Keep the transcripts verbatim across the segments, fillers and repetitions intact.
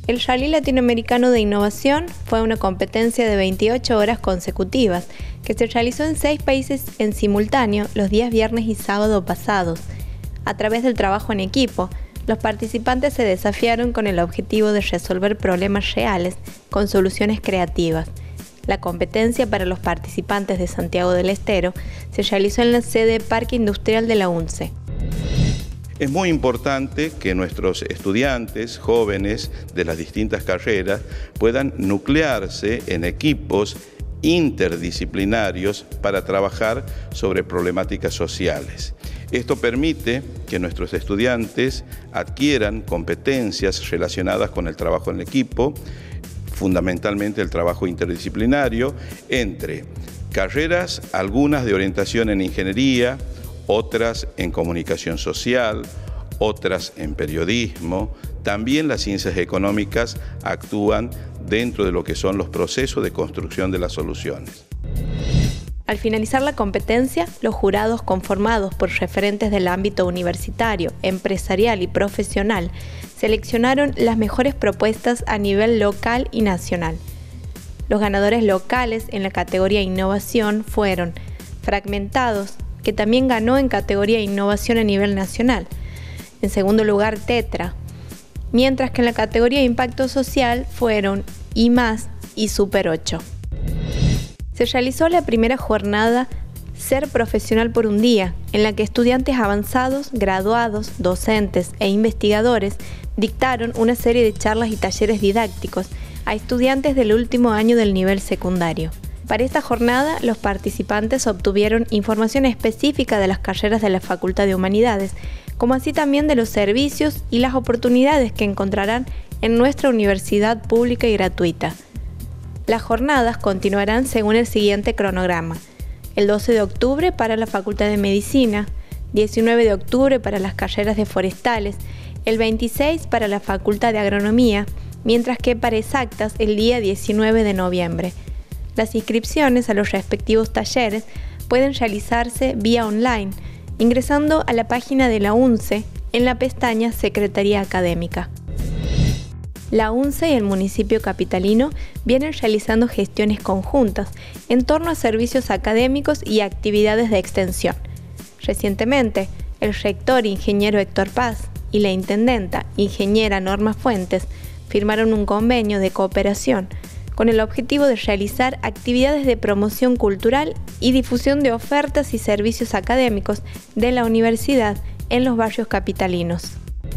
El Rally Latinoamericano de Innovación fue una competencia de veintiocho horas consecutivas que se realizó en seis países en simultáneo los días viernes y sábado pasados. A través del trabajo en equipo, los participantes se desafiaron con el objetivo de resolver problemas reales con soluciones creativas. La competencia para los participantes de Santiago del Estero se realizó en la sede Parque Industrial de la UNCE. Es muy importante que nuestros estudiantes, jóvenes de las distintas carreras, puedan nuclearse en equipos interdisciplinarios para trabajar sobre problemáticas sociales. Esto permite que nuestros estudiantes adquieran competencias relacionadas con el trabajo en equipo, fundamentalmente el trabajo interdisciplinario, entre carreras, algunas de orientación en ingeniería, otras en comunicación social, otras en periodismo. También las ciencias económicas actúan dentro de lo que son los procesos de construcción de las soluciones. Al finalizar la competencia, los jurados conformados por referentes del ámbito universitario, empresarial y profesional seleccionaron las mejores propuestas a nivel local y nacional. Los ganadores locales en la categoría Innovación fueron Fragmentados, que también ganó en categoría Innovación a nivel nacional. En segundo lugar, Tetra, mientras que en la categoría Impacto Social fueron I más y Super ocho. Se realizó la primera jornada Ser Profesional por un Día, en la que estudiantes avanzados, graduados, docentes e investigadores dictaron una serie de charlas y talleres didácticos a estudiantes del último año del nivel secundario. Para esta jornada, los participantes obtuvieron información específica de las carreras de la Facultad de Humanidades, como así también de los servicios y las oportunidades que encontrarán en nuestra universidad pública y gratuita. Las jornadas continuarán según el siguiente cronograma: el doce de octubre para la Facultad de Medicina, diecinueve de octubre para las carreras de forestales, el veintiséis para la Facultad de Agronomía, mientras que para exactas el día diecinueve de noviembre. Las inscripciones a los respectivos talleres pueden realizarse vía online, ingresando a la página de la UNCE en la pestaña Secretaría Académica. La UNCE y el municipio capitalino vienen realizando gestiones conjuntas en torno a servicios académicos y actividades de extensión. Recientemente, el rector ingeniero Héctor Paz y la intendenta ingeniera Norma Fuentes firmaron un convenio de cooperación con el objetivo de realizar actividades de promoción cultural y difusión de ofertas y servicios académicos de la universidad en los barrios capitalinos.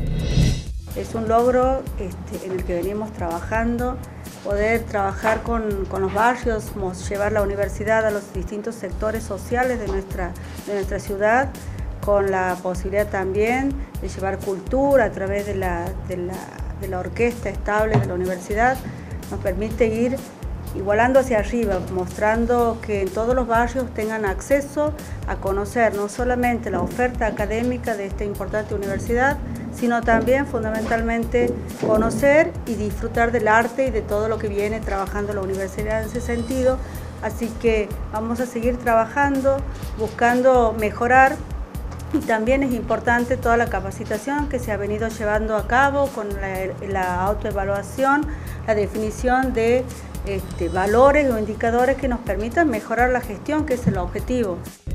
Es un logro este, en el que venimos trabajando, poder trabajar con, con los barrios, llevar la universidad a los distintos sectores sociales de nuestra, de nuestra ciudad, con la posibilidad también de llevar cultura a través de la, de la, de la orquesta estable de la universidad. Nos permite ir igualando hacia arriba, mostrando que en todos los barrios tengan acceso a conocer no solamente la oferta académica de esta importante universidad, sino también fundamentalmente conocer y disfrutar del arte y de todo lo que viene trabajando la universidad en ese sentido. Así que vamos a seguir trabajando, buscando mejorar. Y también es importante toda la capacitación que se ha venido llevando a cabo con la, la autoevaluación, la definición de este, valores o indicadores que nos permitan mejorar la gestión, que es el objetivo.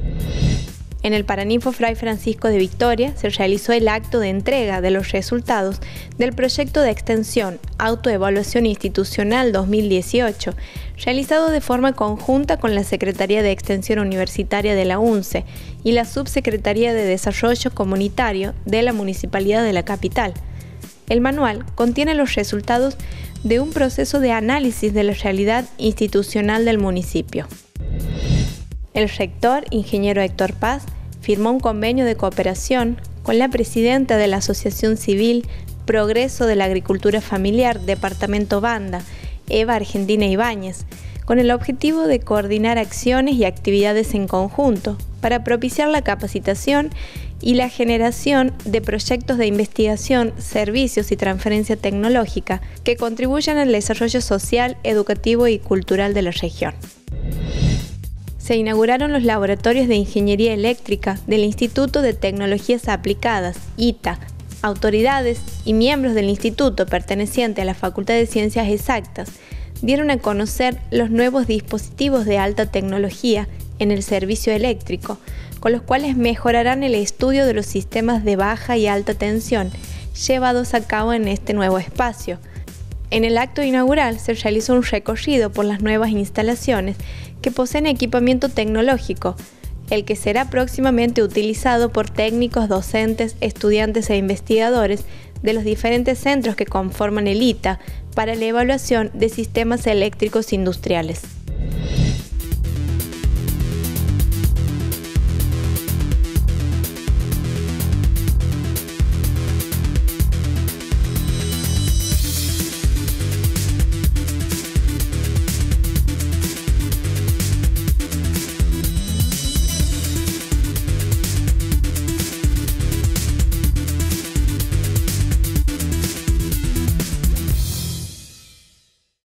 En el Paraninfo Fray Francisco de Victoria se realizó el acto de entrega de los resultados del proyecto de extensión Autoevaluación Institucional dos mil dieciocho, realizado de forma conjunta con la Secretaría de Extensión Universitaria de la UNCE y la Subsecretaría de Desarrollo Comunitario de la Municipalidad de la capital. El manual contiene los resultados de un proceso de análisis de la realidad institucional del municipio. El rector, ingeniero Héctor Paz, firmó un convenio de cooperación con la presidenta de la Asociación Civil Progreso de la Agricultura Familiar, Departamento Banda, Eva Argentina Ibáñez, con el objetivo de coordinar acciones y actividades en conjunto para propiciar la capacitación y la generación de proyectos de investigación, servicios y transferencia tecnológica que contribuyan al desarrollo social, educativo y cultural de la región. Se inauguraron los laboratorios de Ingeniería Eléctrica del Instituto de Tecnologías Aplicadas, I T A, Autoridades y miembros del instituto perteneciente a la Facultad de Ciencias Exactas dieron a conocer los nuevos dispositivos de alta tecnología en el servicio eléctrico, con los cuales mejorarán el estudio de los sistemas de baja y alta tensión llevados a cabo en este nuevo espacio. En el acto inaugural se realizó un recorrido por las nuevas instalaciones que poseen equipamiento tecnológico, el que será próximamente utilizado por técnicos, docentes, estudiantes e investigadores de los diferentes centros que conforman el I T A para la evaluación de sistemas eléctricos industriales.